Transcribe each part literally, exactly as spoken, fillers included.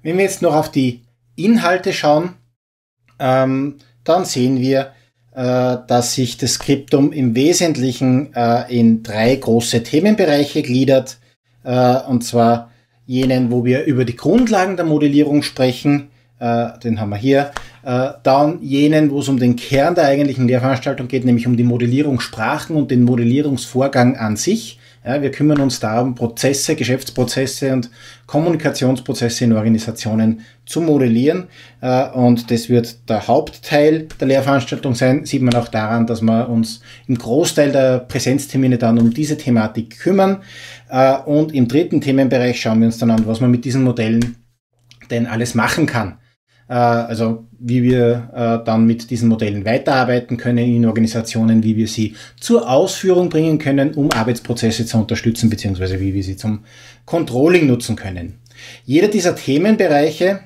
Wenn wir jetzt noch auf die Inhalte schauen, ähm, dann sehen wir, äh, dass sich das Skriptum im Wesentlichen äh, in drei große Themenbereiche gliedert, äh, und zwar jenen, wo wir über die Grundlagen der Modellierung sprechen, äh, den haben wir hier, äh, dann jenen, wo es um den Kern der eigentlichen Lehrveranstaltung geht, nämlich um die Modellierungssprachen und den Modellierungsvorgang an sich. Ja, wir kümmern uns darum, Prozesse, Geschäftsprozesse und Kommunikationsprozesse in Organisationen zu modellieren. Äh, und das wird der Hauptteil der Lehrveranstaltung sein. Sieht man auch daran, dass wir uns im Großteil der Präsenztermine dann um diese Thematik kümmern. Äh, und im dritten Themenbereich schauen wir uns dann an, was man mit diesen Modellen denn alles machen kann. Äh, also wie wir äh, dann mit diesen Modellen weiterarbeiten können in Organisationen, wie wir sie zur Ausführung bringen können, um Arbeitsprozesse zu unterstützen, beziehungsweise wie wir sie zum Controlling nutzen können. Jeder dieser Themenbereiche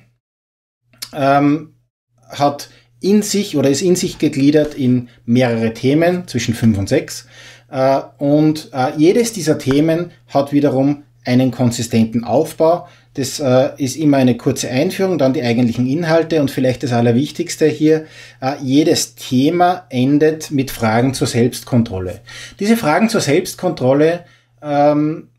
ähm, hat in sich oder ist in sich gegliedert in mehrere Themen, zwischen fünf und sechs. Äh, und äh, jedes dieser Themen hat wiederum einen konsistenten Aufbau. Das äh, ist immer eine kurze Einführung, dann die eigentlichen Inhalte und vielleicht das Allerwichtigste hier, äh, jedes Thema endet mit Fragen zur Selbstkontrolle. Diese Fragen zur Selbstkontrolle ähm,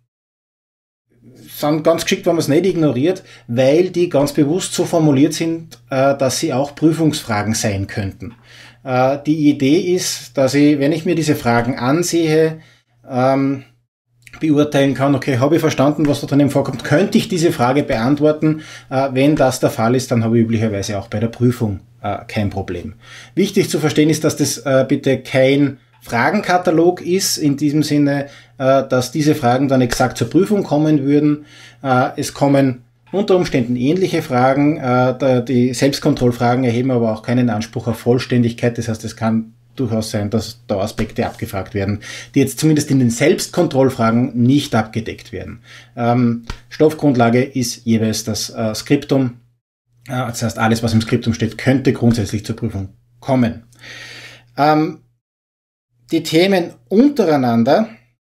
sind ganz geschickt, wenn man es nicht ignoriert, weil die ganz bewusst so formuliert sind, äh, dass sie auch Prüfungsfragen sein könnten. Äh, die Idee ist, dass ich, wenn ich mir diese Fragen ansehe, ähm, beurteilen kann, okay, habe ich verstanden, was da drinnen vorkommt, könnte ich diese Frage beantworten? Äh, wenn das der Fall ist, dann habe ich üblicherweise auch bei der Prüfung äh, kein Problem. Wichtig zu verstehen ist, dass das äh, bitte kein Fragenkatalog ist, in diesem Sinne, äh, dass diese Fragen dann exakt zur Prüfung kommen würden. Äh, es kommen unter Umständen ähnliche Fragen, äh, die Selbstkontrollfragen erheben aber auch keinen Anspruch auf Vollständigkeit, das heißt, es kann durchaus sein, dass da Aspekte abgefragt werden, die jetzt zumindest in den Selbstkontrollfragen nicht abgedeckt werden. Ähm, Stoffgrundlage ist jeweils das äh, Skriptum. Äh, das heißt, alles, was im Skriptum steht, könnte grundsätzlich zur Prüfung kommen. Ähm, die Themen untereinander,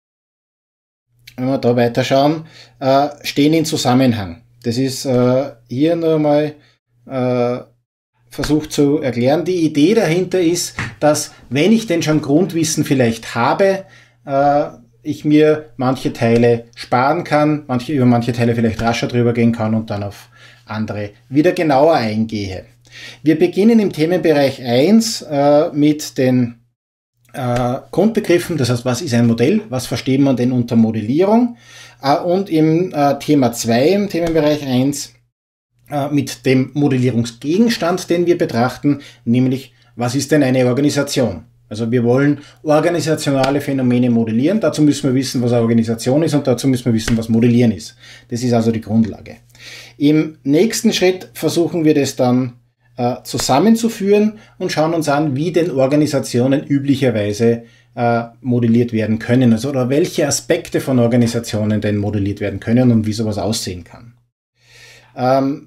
wenn wir da weiterschauen, äh, stehen in Zusammenhang. Das ist äh, hier nur mal äh, versucht zu erklären. Die Idee dahinter ist, dass, wenn ich denn schon Grundwissen vielleicht habe, äh, ich mir manche Teile sparen kann, manche, über manche Teile vielleicht rascher drüber gehen kann und dann auf andere wieder genauer eingehe. Wir beginnen im Themenbereich eins äh, mit den äh, Grundbegriffen, das heißt, was ist ein Modell, was versteht man denn unter Modellierung, äh, und im äh, Thema zwei, im Themenbereich eins, mit dem Modellierungsgegenstand, den wir betrachten, nämlich, was ist denn eine Organisation? Also wir wollen organisationale Phänomene modellieren, dazu müssen wir wissen, was eine Organisation ist und dazu müssen wir wissen, was Modellieren ist. Das ist also die Grundlage. Im nächsten Schritt versuchen wir das dann äh, zusammenzuführen und schauen uns an, wie denn Organisationen üblicherweise äh, modelliert werden können, also oder welche Aspekte von Organisationen denn modelliert werden können und wie sowas aussehen kann. Ähm,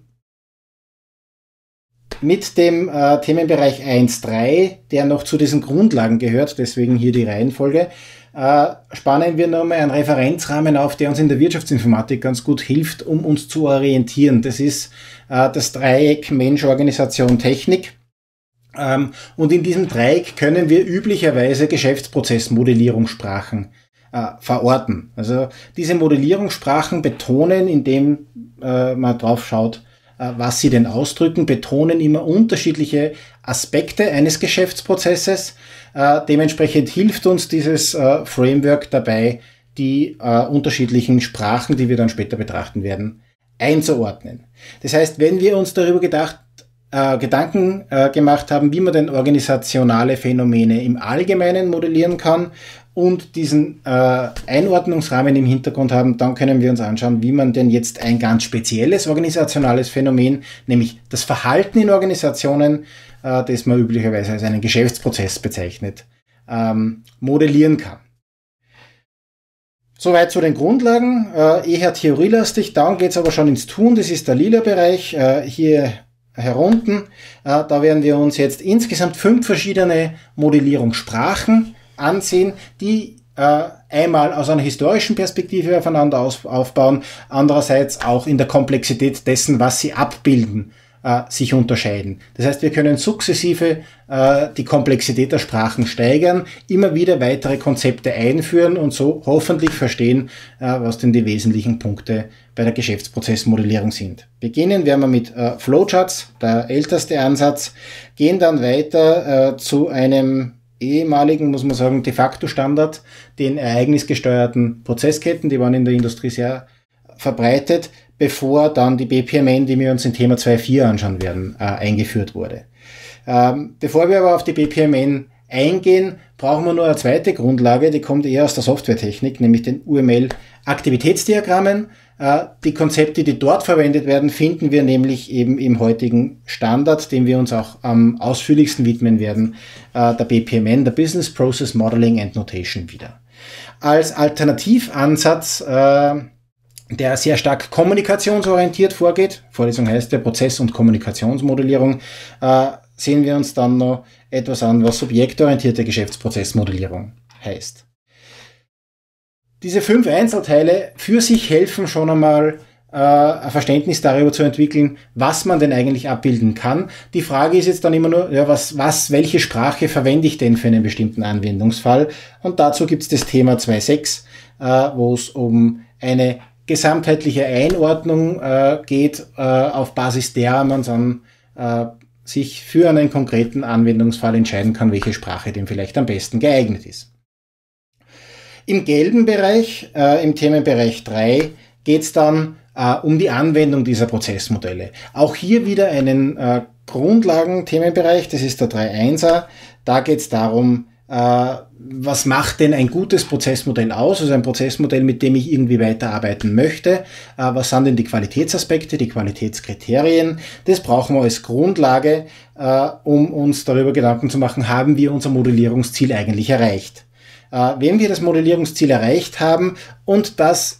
Mit dem äh, Themenbereich eins Punkt drei, der noch zu diesen Grundlagen gehört, deswegen hier die Reihenfolge, äh, spannen wir nochmal einen Referenzrahmen auf, der uns in der Wirtschaftsinformatik ganz gut hilft, um uns zu orientieren. Das ist äh, das Dreieck Mensch, Organisation, Technik. Ähm, und in diesem Dreieck können wir üblicherweise Geschäftsprozessmodellierungssprachen äh, verorten. Also diese Modellierungssprachen betonen, indem äh, man drauf schaut, was sie denn ausdrücken, betonen immer unterschiedliche Aspekte eines Geschäftsprozesses. Äh, dementsprechend hilft uns dieses äh, Framework dabei, die äh, unterschiedlichen Sprachen, die wir dann später betrachten werden, einzuordnen. Das heißt, wenn wir uns darüber gedacht, äh, Gedanken äh, gemacht haben, wie man denn organisationale Phänomene im Allgemeinen modellieren kann und diesen äh, Einordnungsrahmen im Hintergrund haben, dann können wir uns anschauen, wie man denn jetzt ein ganz spezielles organisationales Phänomen, nämlich das Verhalten in Organisationen, äh, das man üblicherweise als einen Geschäftsprozess bezeichnet, ähm, modellieren kann. Soweit zu den Grundlagen, äh, eher theorielastig, dann geht's aber schon ins Tun, das ist der lila Bereich, äh, hier herunten, äh, da werden wir uns jetzt insgesamt fünf verschiedene Modellierungssprachen ansehen, die äh, einmal aus einer historischen Perspektive aufeinander aus, aufbauen, andererseits auch in der Komplexität dessen, was sie abbilden, äh, sich unterscheiden. Das heißt, wir können sukzessive äh, die Komplexität der Sprachen steigern, immer wieder weitere Konzepte einführen und so hoffentlich verstehen, äh, was denn die wesentlichen Punkte bei der Geschäftsprozessmodellierung sind. Beginnen werden wir mit äh, Flowcharts, der älteste Ansatz, gehen dann weiter äh, zu einem ehemaligen, muss man sagen, de facto Standard, den ereignisgesteuerten Prozessketten, die waren in der Industrie sehr verbreitet, bevor dann die B P M N, die wir uns in Thema zwei Punkt vier anschauen werden, äh, eingeführt wurde. Ähm, bevor wir aber auf die B P M N eingehen, brauchen wir nur eine zweite Grundlage, die kommt eher aus der Softwaretechnik, nämlich den U M L-Aktivitätsdiagrammen. Äh, die Konzepte, die dort verwendet werden, finden wir nämlich eben im heutigen Standard, dem wir uns auch am ausführlichsten widmen werden, äh, der B P M N, der Business Process Modeling and Notation wieder. Als Alternativansatz, äh, der sehr stark kommunikationsorientiert vorgeht, Vorlesung heißt ja Prozess- und Kommunikationsmodellierung, äh, sehen wir uns dann noch etwas an, was subjektorientierte Geschäftsprozessmodellierung heißt. Diese fünf Einzelteile für sich helfen schon einmal, äh, ein Verständnis darüber zu entwickeln, was man denn eigentlich abbilden kann. Die Frage ist jetzt dann immer nur, ja, was, was, welche Sprache verwende ich denn für einen bestimmten Anwendungsfall? Und dazu gibt es das Thema zwei Punkt sechs, äh, wo es um eine gesamtheitliche Einordnung äh, geht, äh, auf Basis derer man dann äh, sich für einen konkreten Anwendungsfall entscheiden kann, welche Sprache dem vielleicht am besten geeignet ist. Im gelben Bereich, äh, im Themenbereich drei, geht es dann äh, um die Anwendung dieser Prozessmodelle. Auch hier wieder einen äh, Grundlagen-Themenbereich, das ist der drei Punkt eins er. Da geht es darum, äh, was macht denn ein gutes Prozessmodell aus, also ein Prozessmodell, mit dem ich irgendwie weiterarbeiten möchte. Äh, was sind denn die Qualitätsaspekte, die Qualitätskriterien? Das brauchen wir als Grundlage, äh, um uns darüber Gedanken zu machen, haben wir unser Modellierungsziel eigentlich erreicht. Äh, wenn wir das Modellierungsziel erreicht haben und das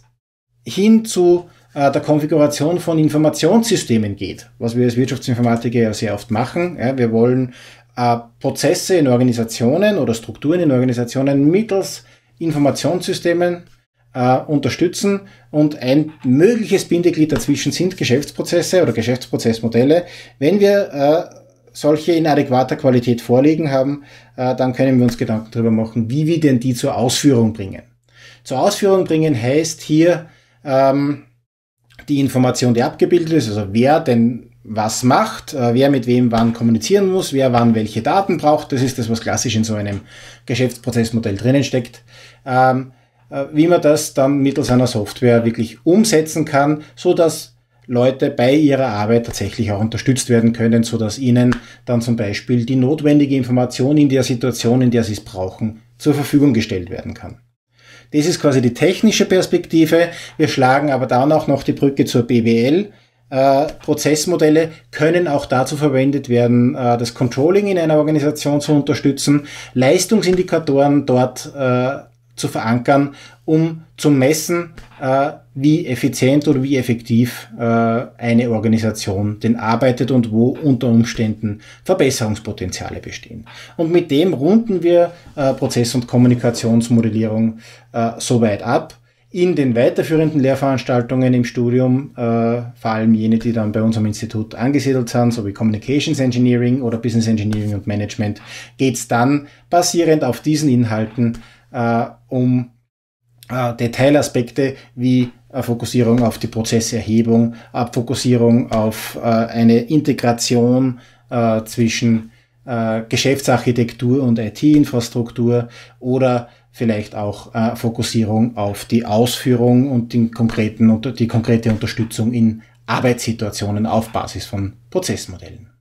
hin zu äh, der Konfiguration von Informationssystemen geht, was wir als Wirtschaftsinformatiker ja sehr oft machen, ja, wir wollen äh, Prozesse in Organisationen oder Strukturen in Organisationen mittels Informationssystemen äh, unterstützen und ein mögliches Bindeglied dazwischen sind Geschäftsprozesse oder Geschäftsprozessmodelle. Wenn wir äh, solche in adäquater Qualität vorliegen haben, äh, dann können wir uns Gedanken darüber machen, wie wir denn die zur Ausführung bringen. Zur Ausführung bringen heißt hier ähm, die Information, die abgebildet ist, also wer denn was macht, äh, wer mit wem wann kommunizieren muss, wer wann welche Daten braucht. Das ist das, was klassisch in so einem Geschäftsprozessmodell drinnen steckt. Ähm, äh, wie man das dann mittels einer Software wirklich umsetzen kann, so dass Leute bei ihrer Arbeit tatsächlich auch unterstützt werden können, so dass ihnen dann zum Beispiel die notwendige Information in der Situation, in der sie es brauchen, zur Verfügung gestellt werden kann. Das ist quasi die technische Perspektive. Wir schlagen aber dann auch noch die Brücke zur B W L. Äh, Prozessmodelle können auch dazu verwendet werden, äh, das Controlling in einer Organisation zu unterstützen, Leistungsindikatoren dort äh, zu verankern, um zu messen, äh, wie effizient oder wie effektiv äh, eine Organisation denn arbeitet und wo unter Umständen Verbesserungspotenziale bestehen. Und mit dem runden wir äh, Prozess- und Kommunikationsmodellierung äh, soweit ab. In den weiterführenden Lehrveranstaltungen im Studium, äh, vor allem jene, die dann bei unserem Institut angesiedelt sind, so wie Communications Engineering oder Business Engineering und Management, geht es dann basierend auf diesen Inhalten äh, um äh, Detailaspekte wie äh, Fokussierung auf die Prozesserhebung, Abfokussierung auf äh, eine Integration äh, zwischen äh, Geschäftsarchitektur und I T-Infrastruktur oder vielleicht auch äh, Fokussierung auf die Ausführung und den konkreten, die konkrete Unterstützung in Arbeitssituationen auf Basis von Prozessmodellen.